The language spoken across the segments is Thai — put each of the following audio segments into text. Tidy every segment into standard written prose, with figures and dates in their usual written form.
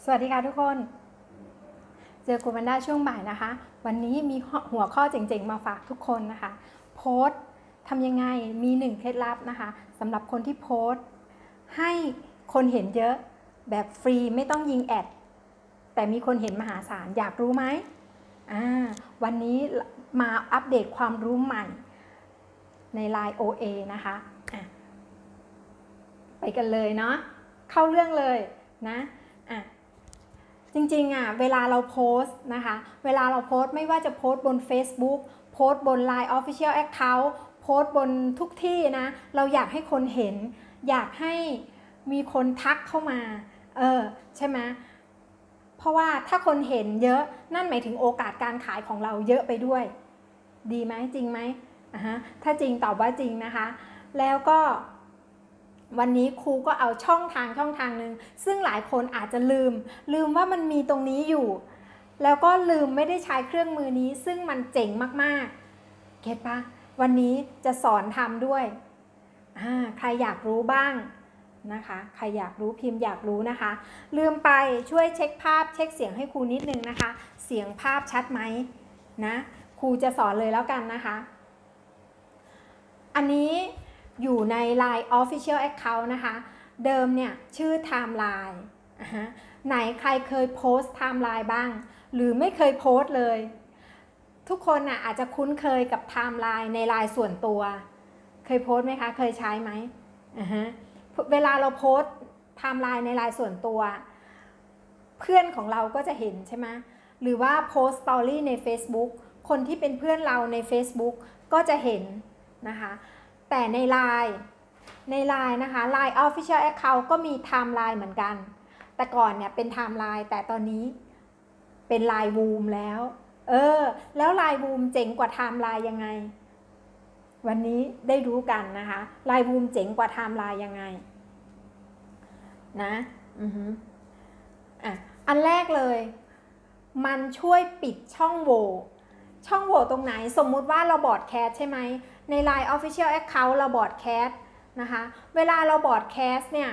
สวัสดีค่ะทุกคนเจอคุณวันด้าช่วงบ่ายนะคะวันนี้มีหัวข้อเจ๋งๆมาฝากทุกคนนะคะโพสต์ทำยังไงมี1เคล็ดลับนะคะสำหรับคนที่โพสต์ให้คนเห็นเยอะแบบฟรีไม่ต้องยิงแอดแต่มีคนเห็นมหาศาลอยากรู้ไหมวันนี้มาอัปเดตความรู้ใหม่ใน Line OA นะคะไปกันเลยเนาะเข้าเรื่องเลยนะจริงๆเวลาเราโพสต์นะคะเวลาเราโพสต์ไม่ว่าจะโพสต์บน Facebook โพสต์บน Line Official Account โพสต์บนทุกที่นะเราอยากให้คนเห็นอยากให้มีคนทักเข้ามาใช่ไหมเพราะว่าถ้าคนเห็นเยอะนั่นหมายถึงโอกาสการขายของเราเยอะไปด้วยดีไหมจริงไหมถ้าจริงตอบว่าจริงนะคะแล้วก็วันนี้ครูก็เอาช่องทางหนึ่งซึ่งหลายคนอาจจะลืมว่ามันมีตรงนี้อยู่แล้วก็ลืมไม่ได้ใช้เครื่องมือนี้ซึ่งมันเจ๋งมากๆเก็ตปะวันนี้จะสอนทำด้วยใครอยากรู้บ้างนะคะใครอยากรู้พิมพ์อยากรู้นะคะลืมไปช่วยเช็คภาพเช็คเสียงให้ครูนิดนึงนะคะเสียงภาพชัดไหมนะครูจะสอนเลยแล้วกันนะคะอันนี้อยู่ใน Line Official Account นะคะเดิมเนี่ยชื่อ Timeline ไหนใครเคยโพสต์ Timeline บ้างหรือไม่เคยโพสต์เลยทุกคนอาจจะคุ้นเคยกับ Timeline ใน Line ส่วนตัวเคยโพสต์ไหมคะเคยใช้ไหมเวลาเราโพสต์ Timeline ใน Line ส่วนตัวเพื่อนของเราก็จะเห็นใช่ไหมหรือว่าโพสต์ Story ใน Facebook คนที่เป็นเพื่อนเราใน Facebook ก็จะเห็นนะคะแต่ใน Line นะคะ Line Official Account ก็มี Timeline เหมือนกันแต่ก่อนเนี่ยเป็น Timeline แต่ตอนนี้เป็น Line Boom แล้วแล้ว Line Boom เจ๋งกว่า Timeline ยังไงวันนี้ได้รู้กันนะคะ Line Boom เจ๋งกว่า Timeline ยังไงนะอันแรกเลยมันช่วยปิดช่องโหว่ตรงไหนสมมุติว่าเราบอร์ดแคสใช่ไหมใน Line Official Account เราบอร์ดแคสนะคะเวลาเราบอร์ดแคสเนี่ย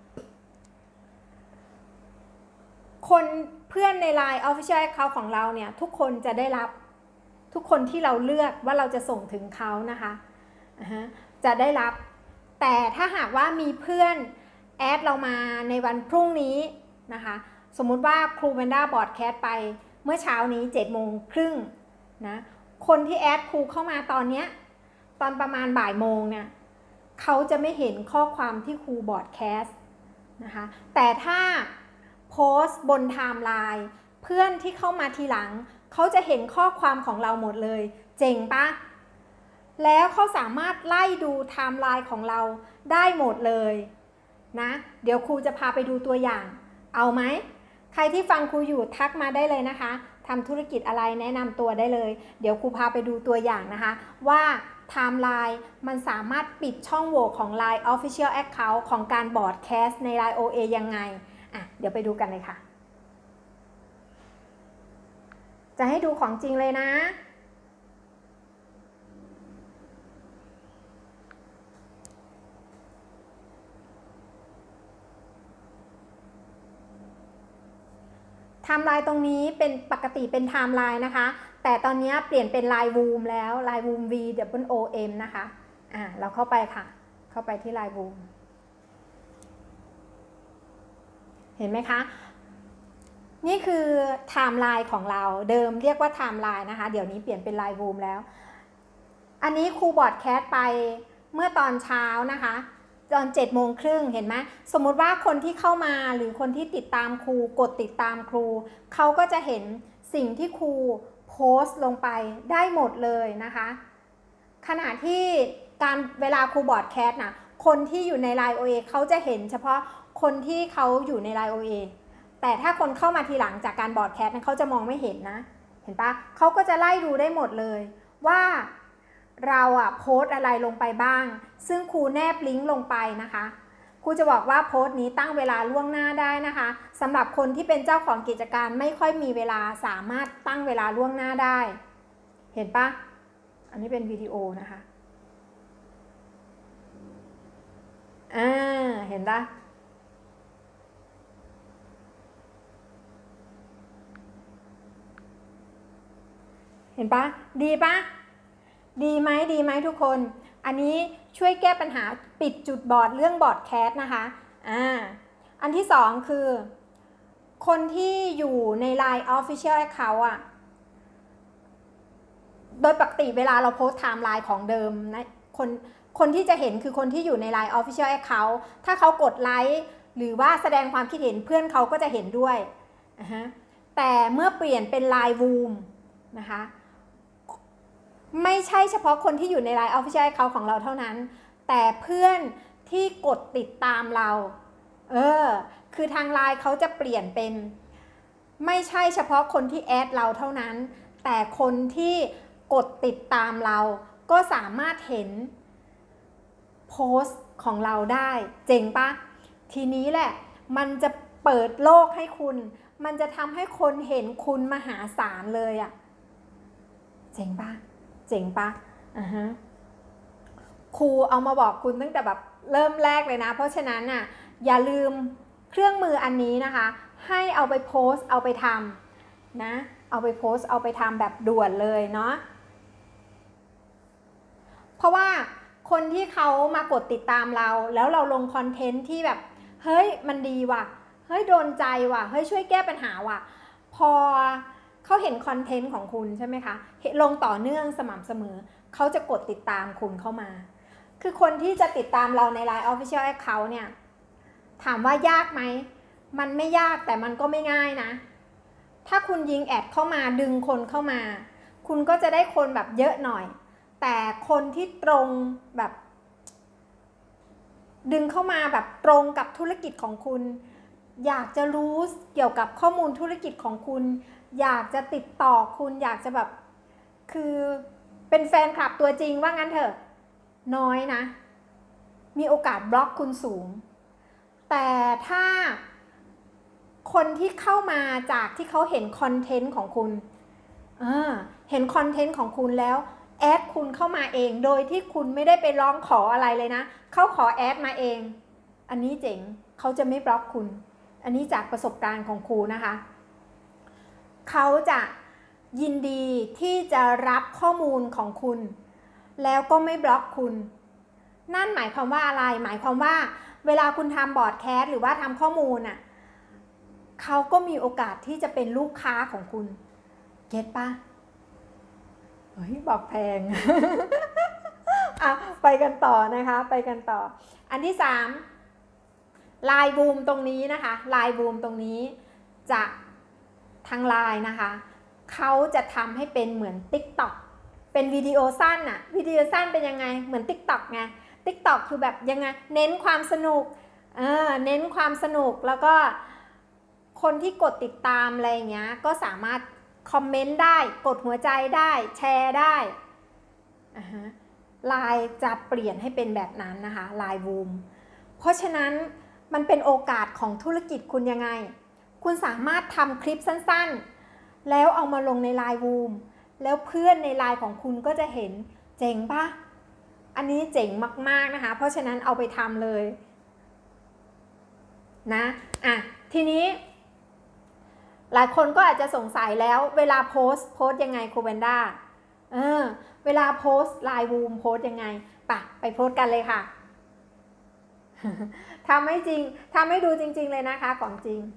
คนเพื่อนใน Line Official Account ของเราเนี่ยทุกคนจะได้รับทุกคนที่เราเลือกว่าเราจะส่งถึงเขานะคะจะได้รับแต่ถ้าหากว่ามีเพื่อนแอดเรามาในวันพรุ่งนี้นะคะสมมุติว่าครูแมนด้าบอร์ดแคสไปเมื่อเช้านี้7:30นะคนที่แอดครูเข้ามาตอนเนี้ยตอนประมาณบ่ายโมงเนี่ยเขาจะไม่เห็นข้อความที่ครูบอร์ดแคสนะคะแต่ถ้าโพสต์บนไทม์ไลน์เพื่อนที่เข้ามาทีหลังเขาจะเห็นข้อความของเราหมดเลยเจ๋งปะแล้วเขาสามารถไล่ดูไทม์ไลน์ของเราได้หมดเลยนะเดี๋ยวครูจะพาไปดูตัวอย่างเอาไหมใครที่ฟังครูอยู่ทักมาได้เลยนะคะทำธุรกิจอะไรแนะนำตัวได้เลยเดี๋ยวครูพาไปดูตัวอย่างนะคะว่าไทม์ไลน์มันสามารถปิดช่องโหว่ของ Line Official Account ของการบอร์ดแคสต์ใน Line OA ยังไงเดี๋ยวไปดูกันเลยค่ะจะให้ดูของจริงเลยนะไทม์ไลน์ตรงนี้เป็นปกติเป็นไทม์ไลน์นะคะแต่ตอนนี้เปลี่ยนเป็น Line Boom แล้ว Line Boom VWOM นะคะเราเข้าไปค่ะเข้าไปที่ Line Boom เห็นไหมคะนี่คือไทม์ไลน์ของเราเดิมเรียกว่าไทม์ไลน์นะคะเดี๋ยวนี้เปลี่ยนเป็น Line Boom แล้วอันนี้ครูบอร์ดแคสไปเมื่อตอนเช้านะคะตอน7:30เห็นไหมสมมุติว่าคนที่เข้ามาหรือคนที่ติดตามครูกดติดตามครูเขาก็จะเห็นสิ่งที่ครูโพสต์ลงไปได้หมดเลยนะคะขณะที่เวลาครูบอร์ดแคสนะคนที่อยู่ใน Line OA เขาจะเห็นเฉพาะคนที่เขาอยู่ใน Line OA แต่ถ้าคนเข้ามาทีหลังจากการบอร์ดแคสเขาจะมองไม่เห็นนะเห็นปะเขาก็จะไล่ดูได้หมดเลยว่าเราโพสต์อะไรลงไปบ้างซึ่งครูแนบลิงก์ลงไปนะคะครูจะบอกว่าโพสต์นี้ตั้งเวลาล่วงหน้าได้นะคะสำหรับคนที่เป็นเจ้าของกิจการไม่ค่อยมีเวลาสามารถตั้งเวลาล่วงหน้าได้เห็นปะอันนี้เป็นวิดีโอนะคะเห็นปะเห็นปะดีปะดีไหมทุกคนอันนี้ช่วยแก้ปัญหาปิดจุดบอดเรื่องบอดแคสนะคะอันที่สองคือคนที่อยู่ใน Line Official Account อ่ะโดยปกติเวลาเราโพสต์ไทม์ไลน์ของเดิมนะคนที่จะเห็นคือคนที่อยู่ใน Line Official Account ถ้าเขากดไลค์หรือว่าแสดงความคิดเห็นเพื่อนเขาก็จะเห็นด้วยแต่เมื่อเปลี่ยนเป็น Line Room นะคะไม่ใช่เฉพาะคนที่อยู่ใน Line Official Account ของเราเท่านั้นแต่เพื่อนที่กดติดตามเราคือทาง Line เขาจะเปลี่ยนเป็นไม่ใช่เฉพาะคนที่แอดเราเท่านั้นแต่คนที่กดติดตามเราก็สามารถเห็นโพสต์ของเราได้เจ๋งปะทีนี้แหละมันจะเปิดโลกให้คุณมันจะทำให้คนเห็นคุณมหาศาลเลยอะเจ๋งปะครูเอามาบอกคุณตั้งแต่แบบเริ่มแรกเลยนะเพราะฉะนั้นน่ะอย่าลืมเครื่องมืออันนี้นะคะให้เอาไปโพสต์เอาไปทำนะเอาไปโพสต์เอาไปทำแบบด่วนเลยเนาะเพราะว่าคนที่เขามากดติดตามเราแล้วเราลงคอนเทนต์ที่แบบเฮ้ยมันดีว่ะเฮ้ยโดนใจว่ะเฮ้ยช่วยแก้ปัญหาว่ะพอเขาเห็นคอนเทนต์ของคุณใช่ไหมคะลงต่อเนื่องสม่ำเสมอเขาจะกดติดตามคุณเข้ามาคือคนที่จะติดตามเราใน Line Official Account เนี่ยถามว่ายากไหมมันไม่ยากแต่มันก็ไม่ง่ายนะถ้าคุณยิงแอดเข้ามาดึงคนเข้ามาคุณก็จะได้คนแบบเยอะหน่อยแต่คนที่ตรงแบบดึงเข้ามาแบบตรงกับธุรกิจของคุณอยากจะรู้เกี่ยวกับข้อมูลธุรกิจของคุณอยากจะติดต่อคุณอยากจะแบบคือเป็นแฟนคลับตัวจริงว่างั้นเถอะน้อยนะมีโอกาสบล็อกคุณสูงแต่ถ้าคนที่เข้ามาจากที่เขาเห็นคอนเทนต์ของคุณเห็นคอนเทนต์ของคุณแล้วแอดคุณเข้ามาเองโดยที่คุณไม่ได้ไปร้องขออะไรเลยนะเขาขอแอดมาเองอันนี้เจ๋งเขาจะไม่บล็อกคุณอันนี้จากประสบการณ์ของครูนะคะเขาจะยินดีที่จะรับข้อมูลของคุณแล้วก็ไม่บล็อกคุณนั่นหมายความว่าอะไรหมายความว่าเวลาคุณทำบอร์ดแคสหรือว่าทำข้อมูลเขาก็มีโอกาสที่จะเป็นลูกค้าของคุณเก็ตปะเฮ้ยบอกแพง ไปกันต่อนะคะไปกันต่ออันที่3 Line Boom ตรงนี้นะคะ Line Boom ตรงนี้จะทาง Line นะคะเขาจะทำให้เป็นเหมือน TikTok เป็นวิดีโอสั้นวิดีโอสั้นเป็นยังไงเหมือน TikTok ไง TikTok คือแบบยังไงเน้นความสนุกเน้นความสนุกแล้วก็คนที่กดติดตามอะไรอย่างเงี้ยก็สามารถคอมเมนต์ได้กดหัวใจได้แชร์ได้Line จะเปลี่ยนให้เป็นแบบนั้นนะคะ Line Boom เพราะฉะนั้นมันเป็นโอกาสของธุรกิจคุณยังไงคุณสามารถทำคลิปสั้นๆแล้วเอามาลงใน Line Boom แล้วเพื่อนใน Line ของคุณก็จะเห็นเจ๋งปะอันนี้เจ๋งมากๆนะคะเพราะฉะนั้นเอาไปทำเลยนะทีนี้หลายคนก็อาจจะสงสัยแล้วเวลาโพสต์ยังไงครูแบนด้าเวลาโพสต์ Line Boom โพสต์ยังไงไปโพสต์กันเลยค่ะ ทำให้จริงทำให้ดูจริงๆเลยนะคะของจริง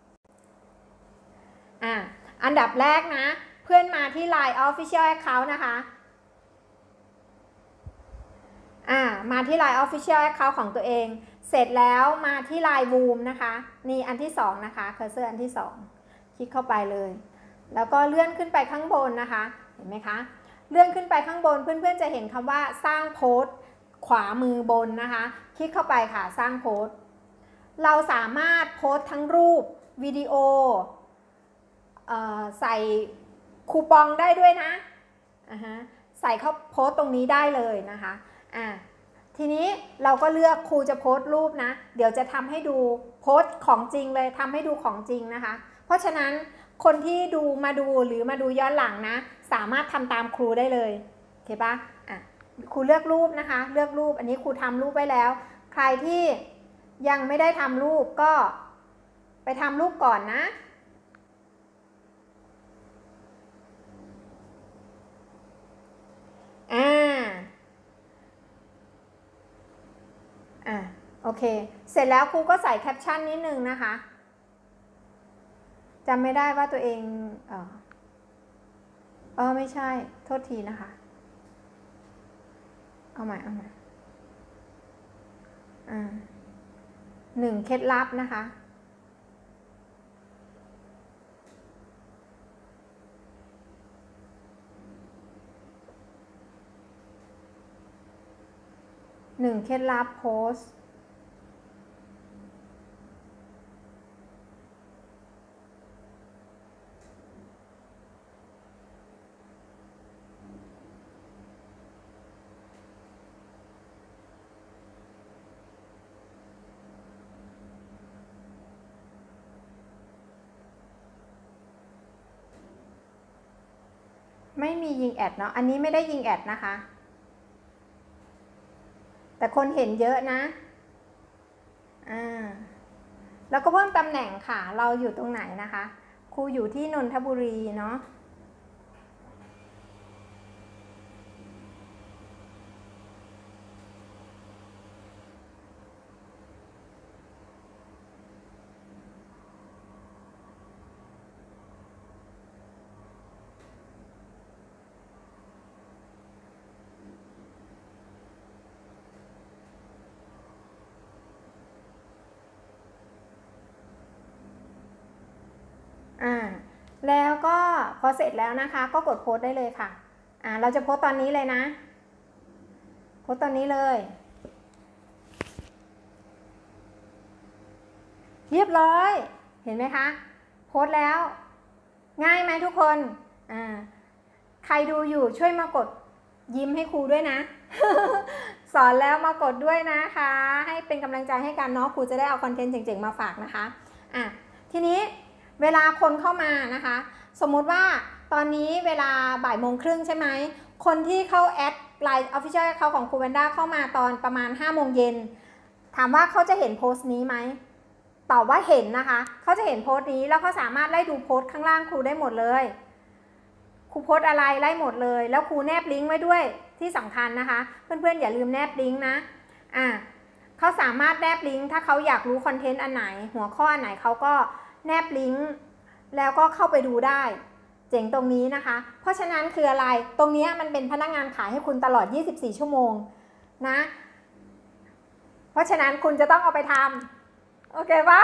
อันดับแรกนะเพื่อนมาที่ Line Official Account นะคะมาที่ Line Official Account ของตัวเองเสร็จแล้วมาที่ Line Boom นะคะนี่อันที่2นะคะเคอร์เซอร์อันที่2คลิกเข้าไปเลยแล้วก็เลื่อนขึ้นไปข้างบนนะคะเห็นไหมคะเลื่อนขึ้นไปข้างบนเพื่อนๆจะเห็นคำว่าสร้างโพสต์ขวามือบนนะคะคลิกเข้าไปค่ะสร้างโพสต์เราสามารถโพสต์ทั้งรูปวิดีโอใส่คูปองได้ด้วยนะใส่เข้าโพสต์ตรงนี้ได้เลยนะคะทีนี้เราก็เลือกครูจะโพสต์รูปนะเดี๋ยวจะทำให้ดูโพสต์ของจริงเลยทำให้ดูของจริงนะคะเพราะฉะนั้นคนที่มาดูหรือมาดูย้อนหลังนะสามารถทำตามครูได้เลยโอเคปะครูเลือกรูปนะคะเลือกรูปอันนี้ครูทำรูปไว้แล้วใครที่ยังไม่ได้ทำรูปก็ไปทำรูปก่อนนะอ่าโอเคเสร็จแล้วครูก็ใส่แคปชั่นนิดนึงนะคะจำไม่ได้ว่าตัวเองไม่ใช่โทษทีนะคะเอาใหม่1 เคล็ดลับนะคะ1 เคล็ดลับโพสต์ไม่มียิงแอดเนาะอันนี้ไม่ได้ยิงแอดนะคะแต่คนเห็นเยอะนะแล้วก็เพิ่มตำแหน่งค่ะเราอยู่ตรงไหนนะคะครูอยู่ที่นนทบุรีเนาะแล้วก็พอเสร็จแล้วนะคะก็กดโพสได้เลยค่ะเราจะโพสตอนนี้เลยนะโพสตอนนี้เลยเรียบร้อยเห็นไหมคะโพสแล้วง่ายไหมทุกคนใครดูอยู่ช่วยมากดยิ้มให้ครูด้วยนะ สอนแล้วมากดด้วยนะคะให้เป็นกำลังใจให้กันเนาะครูจะได้เอาคอนเทนต์เจ๋งๆมาฝากนะคะทีนี้เวลาคนเข้ามานะคะสมมุติว่าตอนนี้เวลา13:30ใช่ไหมคนที่เข้าแอดไลน์ Official Account ของครูแวนด้าเข้ามาตอนประมาณ5 โมงเย็นถามว่าเขาจะเห็นโพสต์นี้ไหมตอบว่าเห็นนะคะเขาจะเห็นโพสต์นี้แล้วเขาสามารถไล่ดูโพสต์ข้างล่างครูได้หมดเลยครูโพสต์อะไรไล่หมดเลยแล้วครูแนบลิงก์ไว้ด้วยที่สำคัญนะคะเพื่อนๆอย่าลืมแนบลิงก์นะเขาสามารถแนบลิงก์ถ้าเขาอยากรู้คอนเทนต์อันไหนหัวข้ออันไหนเขาก็แนบลิงก์แล้วก็เข้าไปดูได้เจ๋งตรงนี้นะคะเพราะฉะนั้นคืออะไรตรงนี้มันเป็นพนักงานขายให้คุณตลอด24 ชั่วโมงนะเพราะฉะนั้นคุณจะต้องเอาไปทำโอเคปะ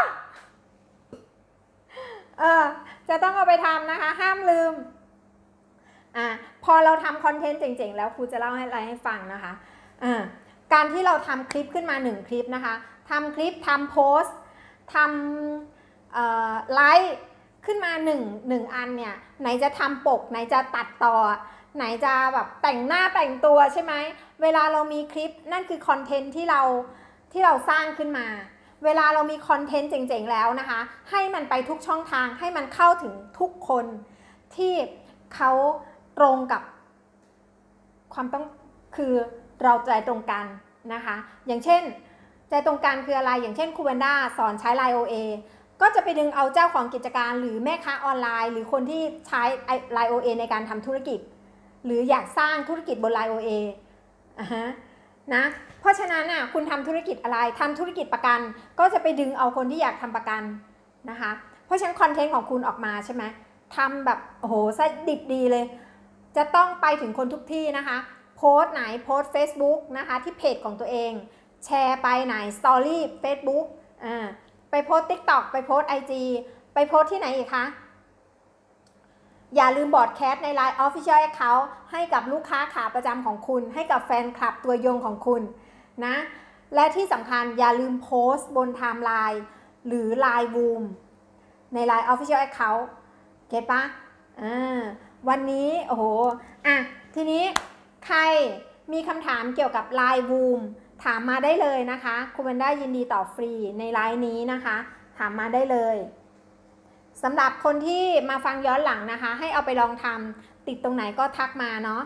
จะต้องเอาไปทำนะคะห้ามลืมพอเราทำคอนเทนต์เจ๋งๆแล้วครูจะเล่าอะไรให้ฟังนะคะการที่เราทำคลิปขึ้นมา1 คลิปนะคะทำคลิปทำโพสต์ทำไลฟ์ขึ้นมา1 อันเนี่ยไหนจะทำปกไหนจะตัดต่อไหนจะแบบแต่งหน้าแต่งตัวใช่ไหมเวลาเรามีคลิปนั่นคือคอนเทนต์ที่เราสร้างขึ้นมาเวลาเรามีคอนเทนต์เจ๋งๆแล้วนะคะให้มันไปทุกช่องทางให้มันเข้าถึงทุกคนที่เขาตรงกับความต้องคือเราใจตรงกันนะคะอย่างเช่นใจตรงกันคืออะไรอย่างเช่นครูแวนด้าสอนใช้ Line OA ก็จะไปดึงเอาเจ้าของกิจการหรือแม่ค้าออนไลน์หรือคนที่ใช้ Line OA ในการทำธุรกิจหรืออยากสร้างธุรกิจบน Line OA นะเพราะฉะนั้นคุณทำธุรกิจอะไรทำธุรกิจประกันก็จะไปดึงเอาคนที่อยากทำประกันนะคะเพราะฉะนั้นคอนเทนต์ของคุณออกมาใช่ไหมทำแบบโอ้โหซะดิบดีเลยจะต้องไปถึงคนทุกที่นะคะโพสต์ไหนโพสต์ Facebook นะคะที่เพจของตัวเองแชร์ไปไหนสตอรี่ Facebook ไปโพสต์ TikTok ไปโพสต์ IG ไปโพสต์ที่ไหนอีกคะอย่าลืมบอร์ดแคสต์ใน Line Official Account ให้กับลูกค้าขาประจำของคุณให้กับแฟนคลับตัวยงของคุณนะและที่สำคัญอย่าลืมโพสต์บนไทม์ไลน์หรือ Line Boom ใน Line Official Account เก็ตปะวันนี้โอ้โหทีนี้ใครมีคำถามเกี่ยวกับ Line Boom ถามมาได้เลยนะคะครูแวนด้ายินดีตอบฟรีในไลน์นี้นะคะถามมาได้เลยสำหรับคนที่มาฟังย้อนหลังนะคะให้เอาไปลองทำติดตรงไหนก็ทักมาเนาะ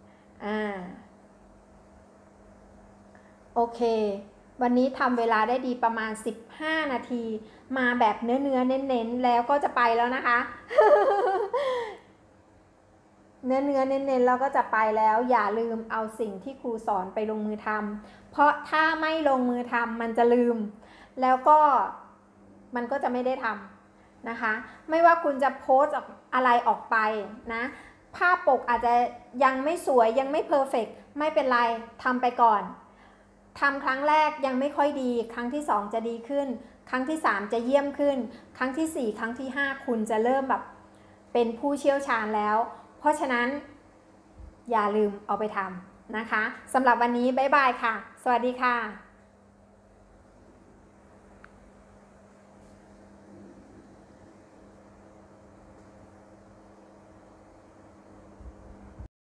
โอเควันนี้ทำเวลาได้ดีประมาณ15 นาทีมาแบบเนื้อเน้นๆแล้วก็จะไปแล้วนะคะเน้นแล้วก็จะไปแล้วอย่าลืมเอาสิ่งที่ครูสอนไปลงมือทำเพราะถ้าไม่ลงมือทำมันจะลืมแล้วก็มันก็จะไม่ได้ทำนะคะไม่ว่าคุณจะโพสต์อะไรออกไปนะภาพปกอาจจะยังไม่สวยยังไม่เพอร์เฟกต์ไม่เป็นไรทำไปก่อนทำครั้งแรกยังไม่ค่อยดีครั้งที่2จะดีขึ้นครั้งที่3จะเยี่ยมขึ้นครั้งที่4ครั้งที่5คุณจะเริ่มแบบเป็นผู้เชี่ยวชาญแล้วเพราะฉะนั้นอย่าลืมเอาไปทำนะคะสำหรับวันนี้บ๊ายบายค่ะสวัสดีค่ะ